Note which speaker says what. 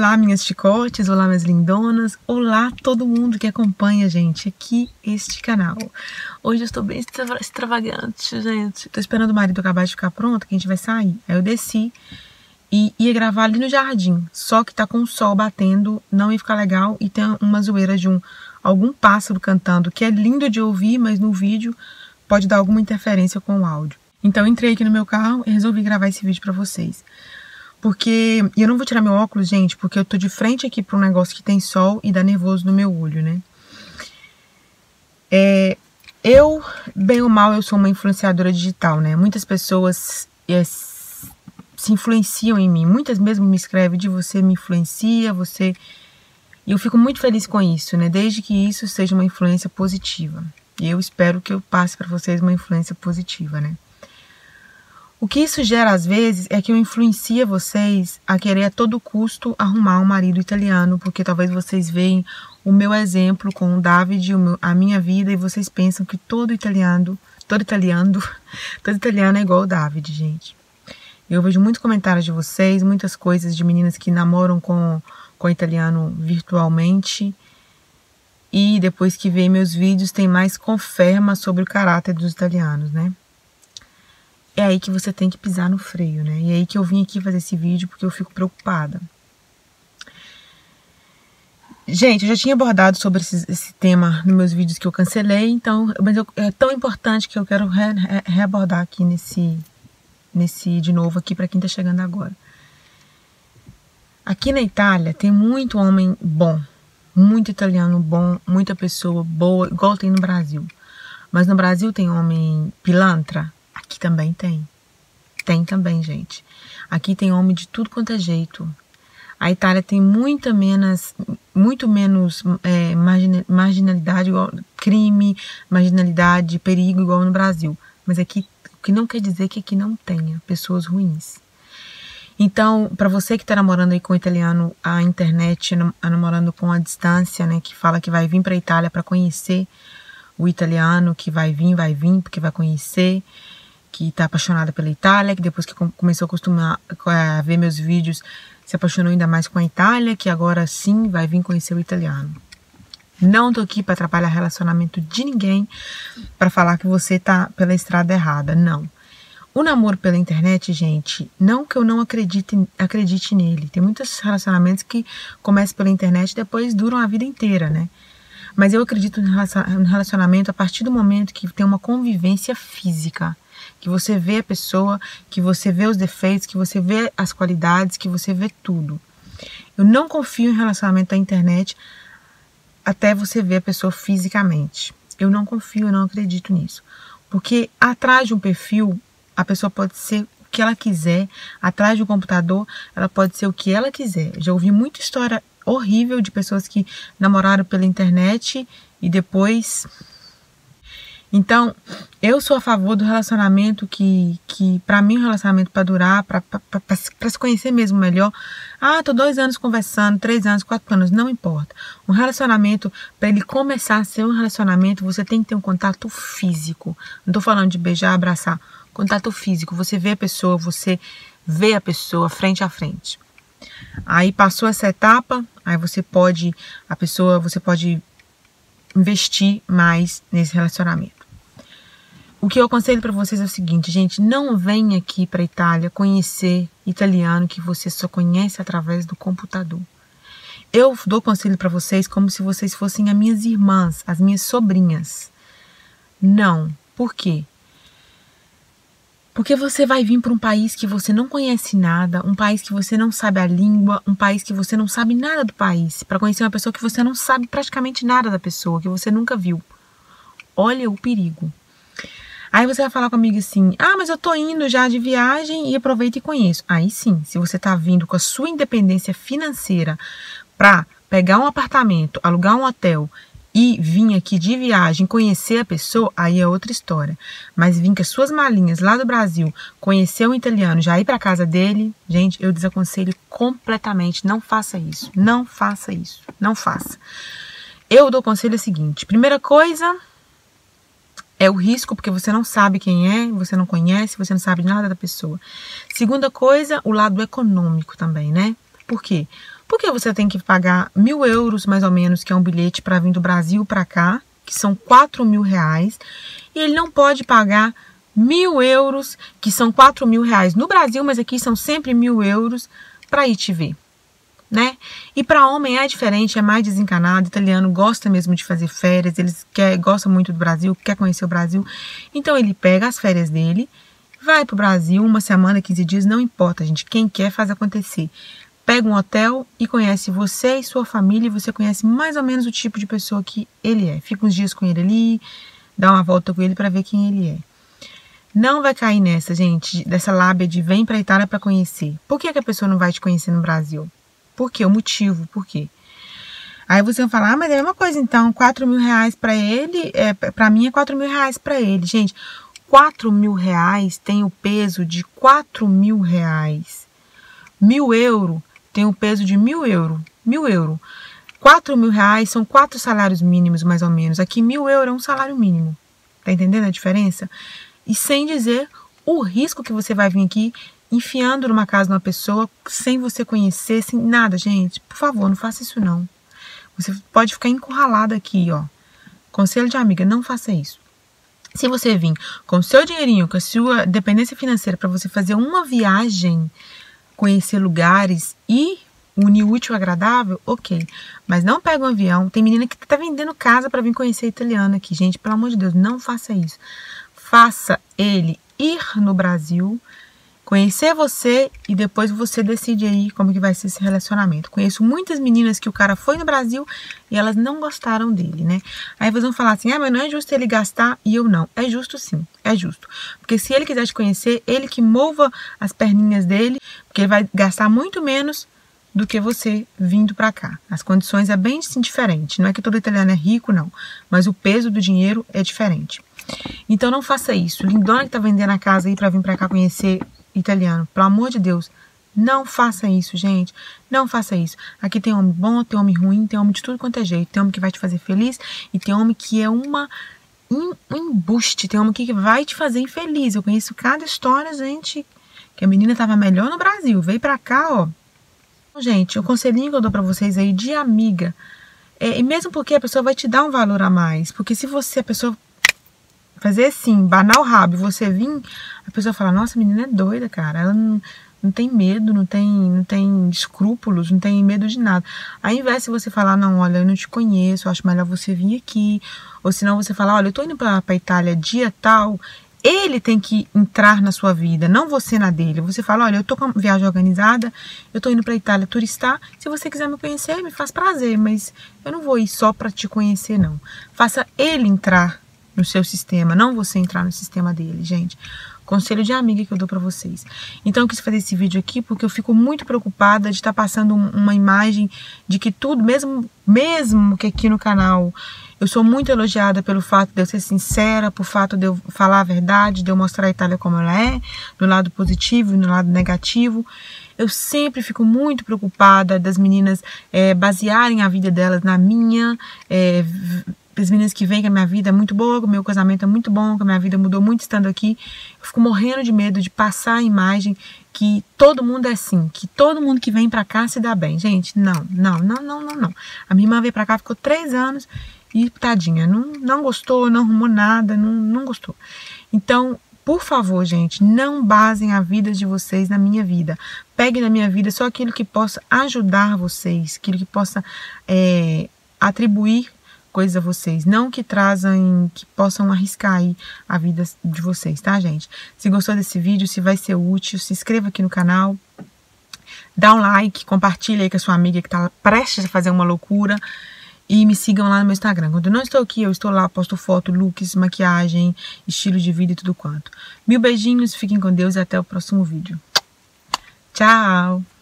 Speaker 1: Olá, minhas chicotes, olá, minhas lindonas, olá todo mundo que acompanha, gente, aqui este canal. Hoje eu estou bem extravagante, gente. Tô esperando o marido acabar de ficar pronto, que a gente vai sair. Aí eu desci e ia gravar ali no jardim, só que tá com o sol batendo, não ia ficar legal e tem uma zoeira de algum pássaro cantando, que é lindo de ouvir, mas no vídeo pode dar alguma interferência com o áudio. Então eu entrei aqui no meu carro e resolvi gravar esse vídeo pra vocês. Porque eu não vou tirar meu óculos, gente, porque eu tô de frente aqui pra um negócio que tem sol e dá nervoso no meu olho, né? Eu, bem ou mal, eu sou uma influenciadora digital, né? Muitas pessoas se influenciam em mim. Muitas mesmo me escrevem de você me influencia, você... E eu fico muito feliz com isso, né? Desde que isso seja uma influência positiva. E eu espero que eu passe pra vocês uma influência positiva, né? O que isso gera, às vezes, é que eu influencie vocês a querer a todo custo arrumar um marido italiano, porque talvez vocês veem o meu exemplo com o David, a minha vida, e vocês pensam que todo italiano é igual o David, gente. Eu vejo muitos comentários de vocês, muitas coisas de meninas que namoram com italiano virtualmente, e depois que veem meus vídeos, tem mais confirma sobre o caráter dos italianos, né? É aí que você tem que pisar no freio, né? E é aí que eu vim aqui fazer esse vídeo, porque eu fico preocupada. Gente, eu já tinha abordado sobre esse tema nos meus vídeos que eu cancelei, então, mas é tão importante que eu quero reabordar aqui de novo aqui para quem tá chegando agora. Aqui na Itália tem muito homem bom, muito italiano bom, muita pessoa boa, igual tem no Brasil. Mas no Brasil tem homem pilantra? Aqui também tem. Tem também, gente. Aqui tem homem de tudo quanto é jeito. A Itália tem muito menos marginalidade, igual, crime, marginalidade, perigo igual no Brasil. Mas aqui, o que não quer dizer que aqui não tenha pessoas ruins. Então, para você que está namorando aí com o italiano, a internet, namorando com a distância, né, que fala que vai vir para a Itália para conhecer o italiano, que vai vir, porque vai conhecer, que está apaixonada pela Itália, que depois que começou a acostumar a ver meus vídeos, se apaixonou ainda mais com a Itália, que agora sim vai vir conhecer o italiano. Não tô aqui para atrapalhar o relacionamento de ninguém, para falar que você tá pela estrada errada, não. O namoro pela internet, gente, não que eu não acredite nele. Tem muitos relacionamentos que começam pela internet e depois duram a vida inteira, né? Mas eu acredito no relacionamento a partir do momento que tem uma convivência física. Que você vê a pessoa, que você vê os defeitos, que você vê as qualidades, que você vê tudo. Eu não confio em relacionamento da internet até você ver a pessoa fisicamente. Eu não confio, eu não acredito nisso. Porque atrás de um perfil, a pessoa pode ser o que ela quiser. Atrás de um computador, ela pode ser o que ela quiser. Já ouvi muita história horrível de pessoas que namoraram pela internet e depois... Então, eu sou a favor do relacionamento que para mim, um relacionamento para durar, para se conhecer mesmo melhor. Ah, tô 2 anos conversando, 3 anos, 4 anos, não importa. Um relacionamento, para ele começar a ser um relacionamento, você tem que ter um contato físico. Não tô falando de beijar, abraçar. Contato físico, você vê a pessoa, você vê a pessoa frente a frente. Aí passou essa etapa, aí você pode investir mais nesse relacionamento. O que eu aconselho para vocês é o seguinte, gente, não venha aqui para a Itália conhecer italiano que você só conhece através do computador. Eu dou conselho para vocês como se vocês fossem as minhas irmãs, as minhas sobrinhas. Não. Por quê? Porque você vai vir para um país que você não conhece nada, um país que você não sabe a língua, um país que você não sabe nada do país, para conhecer uma pessoa que você não sabe praticamente nada da pessoa, que você nunca viu. Olha o perigo. Aí você vai falar comigo assim, ah, mas eu tô indo já de viagem e aproveito e conheço. Aí sim, se você tá vindo com a sua independência financeira para pegar um apartamento, alugar um hotel e vir aqui de viagem conhecer a pessoa, aí é outra história. Mas vir com as suas malinhas lá do Brasil, conhecer um italiano, já ir para casa dele, gente, eu desaconselho completamente, não faça isso, não faça isso, não faça. Eu dou o conselho seguinte, primeira coisa... É o risco, porque você não sabe quem é, você não conhece, você não sabe nada da pessoa. Segunda coisa, o lado econômico também, né? Por quê? Por que você tem que pagar 1.000 euros, mais ou menos, que é um bilhete para vir do Brasil para cá, que são 4.000 reais, e ele não pode pagar 1.000 euros, que são 4.000 reais no Brasil, mas aqui são sempre 1.000 euros para ir te ver, né? E para homem é diferente, é mais desencanado, italiano gosta mesmo de fazer férias, gosta muito do Brasil, quer conhecer o Brasil, então ele pega as férias dele, vai pro Brasil, 1 semana, 15 dias, não importa, gente, quem quer faz acontecer. Pega um hotel e conhece você e sua família, e você conhece mais ou menos o tipo de pessoa que ele é. Fica uns dias com ele ali, dá uma volta com ele para ver quem ele é. Não vai cair nessa, gente, dessa lábia de vem pra Itália para conhecer. Por que a pessoa não vai te conhecer no Brasil? Por quê? O motivo, por quê? Aí você vai falar, mas é a mesma coisa então, 4.000 reais para ele, para mim é 4.000 reais para ele. Gente, 4.000 reais tem o peso de 4.000 reais. 1.000 euros tem o peso de 1.000 euros. 1.000 euros. 4.000 reais são 4 salários mínimos, mais ou menos. Aqui 1.000 euros é um salário mínimo. Tá entendendo a diferença? E sem dizer o risco que você vai vir aqui enfiando numa casa de uma pessoa sem você conhecer, sem nada, gente. Por favor, não faça isso não. Você pode ficar encurralado aqui, ó. Conselho de amiga, não faça isso. Se você vir com o seu dinheirinho, com a sua dependência financeira para você fazer uma viagem, conhecer lugares e unir útil ao agradável, ok. Mas não pega um avião. Tem menina que tá vendendo casa para vir conhecer italiano aqui. Gente, pelo amor de Deus, não faça isso. Faça ele ir no Brasil, conhecer você e depois você decide aí como que vai ser esse relacionamento. Conheço muitas meninas que o cara foi no Brasil e elas não gostaram dele, né? Aí vocês vão falar assim, mas não é justo ele gastar, e eu não. É justo sim, é justo. Porque se ele quiser te conhecer, ele que mova as perninhas dele, porque ele vai gastar muito menos do que você vindo pra cá. As condições é bem assim, diferente. Não é que todo italiano é rico, não. Mas o peso do dinheiro é diferente. Então não faça isso. Lindona que tá vendendo a casa aí pra vir pra cá conhecer italiano, pelo amor de Deus, não faça isso, gente, não faça isso. Aqui tem homem bom, tem homem ruim, tem homem de tudo quanto é jeito, tem homem que vai te fazer feliz e tem homem que é um embuste, tem homem que vai te fazer infeliz. Eu conheço cada história, gente, que a menina tava melhor no Brasil, veio pra cá, ó. Gente, o conselhinho que eu dou pra vocês aí de amiga, e mesmo porque a pessoa vai te dar um valor a mais, porque se você, a pessoa fazer assim, banar o rabo e você vir, a pessoa fala, nossa, a menina é doida, cara, ela não tem medo, não tem escrúpulos, não tem medo de nada. Ao invés de você falar, não, olha, eu não te conheço, eu acho melhor você vir aqui, ou senão você falar, olha, eu tô indo pra Itália dia tal, ele tem que entrar na sua vida, não você na dele. Você fala, olha, eu tô com a viagem organizada, eu tô indo pra Itália turistar, se você quiser me conhecer, me faz prazer, mas eu não vou ir só pra te conhecer, não. Faça ele entrar no seu sistema, não você entrar no sistema dele, gente. Conselho de amiga que eu dou pra vocês. Então eu quis fazer esse vídeo aqui porque eu fico muito preocupada de estar passando uma imagem de que tudo, mesmo que aqui no canal eu sou muito elogiada pelo fato de eu ser sincera, por fato de eu falar a verdade, de eu mostrar a Itália como ela é, no lado positivo e no lado negativo. Eu sempre fico muito preocupada das meninas basearem a vida delas na minha, as meninas que veem que a minha vida é muito boa, que o meu casamento é muito bom, que a minha vida mudou muito estando aqui. Eu fico morrendo de medo de passar a imagem que todo mundo é assim, que todo mundo que vem pra cá se dá bem. Gente, não. A minha irmã veio pra cá, ficou 3 anos e, tadinha, não gostou, não arrumou nada, não gostou. Então, por favor, gente, não basem a vida de vocês na minha vida. Peguem na minha vida só aquilo que possa ajudar vocês, aquilo que possa atribuir coisas a vocês, não que que possam arriscar aí a vida de vocês, tá, gente? Se gostou desse vídeo, se vai ser útil, se inscreva aqui no canal, dá um like, compartilha aí com a sua amiga que tá prestes a fazer uma loucura e me sigam lá no meu Instagram. Quando eu não estou aqui, eu estou lá, posto foto, looks, maquiagem, estilo de vida e tudo quanto. Mil beijinhos, fiquem com Deus e até o próximo vídeo. Tchau!